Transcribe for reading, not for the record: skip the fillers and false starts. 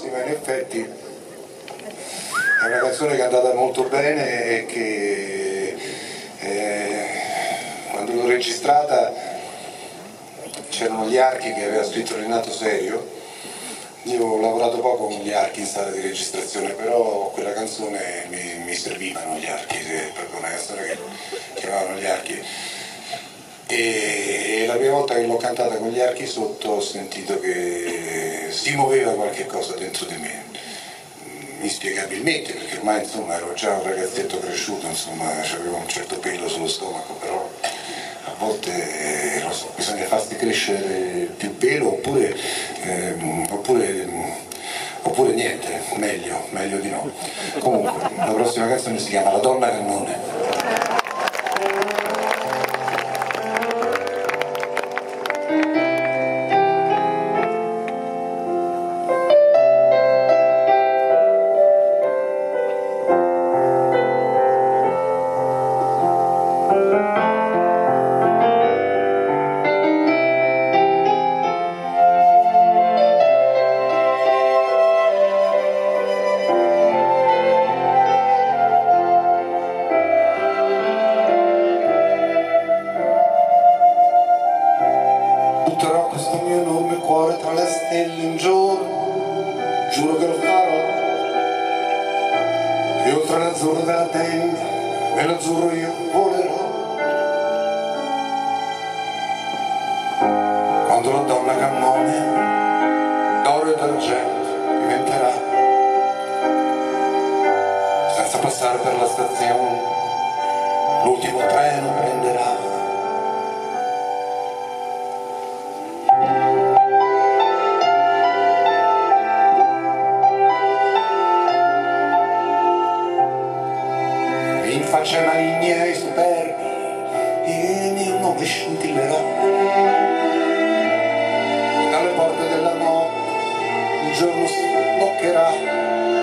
ma in effetti è una canzone che è andata molto bene e che quando l'ho registrata c'erano gli archi che aveva scritto Renato Serio. Io ho lavorato poco con gli archi in sala di registrazione, però quella canzone mi servivano gli archi, è proprio una canzone che chiamavano gli archi. E la prima volta che l'ho cantata con gli archi sotto ho sentito che si muoveva qualche cosa dentro di me, inspiegabilmente, perché ormai insomma ero già un ragazzetto cresciuto, insomma avevo un certo pelo sullo stomaco, però a volte non so, bisogna farsi crescere più pelo oppure niente, meglio di no. Comunque la prossima canzone si chiama La donna cannone. Butterò questo mio enorme cuore tra le stelle un giorno, giuro che lo farò, e oltre l'azzurro della tenda, nell'azzurro io volerò. Quando la donna cannone d'oro e d'argento diventerà, senza passare per la stazione, l'ultimo treno prenderà. In faccia maligna e superbi il mio nome scintillerà, dalle porte della notte un giorno sboccherà.